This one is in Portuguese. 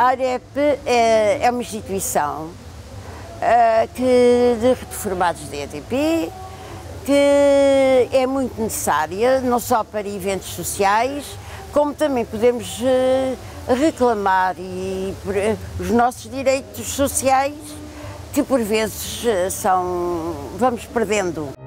A AREP é uma instituição de reformados da EDP, que é muito necessária, não só para eventos sociais, como também podemos reclamar os nossos direitos sociais, que por vezes vamos perdendo.